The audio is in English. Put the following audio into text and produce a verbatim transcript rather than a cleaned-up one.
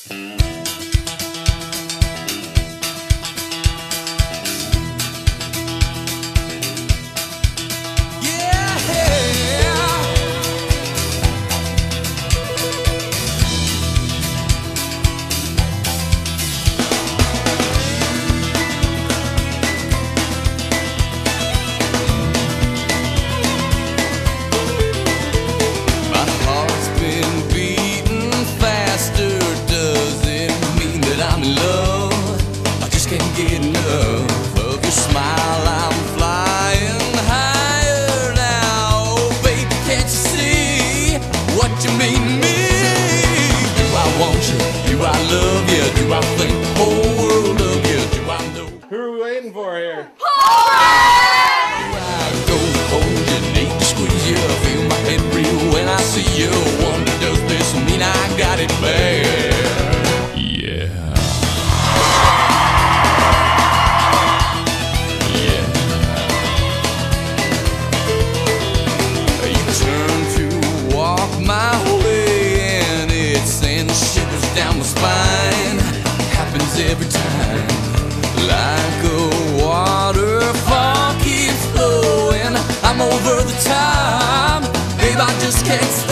Who are we waiting for here? I go hold you, need to squeeze you, feel my head reel when I see you. Wonder, does this mean I got it bad? Yeah. Yeah. You turn to walk my way and it sends shivers down my spine. Happens every time. Like a waterfall keeps flowing, I'm over the time, babe, I just can't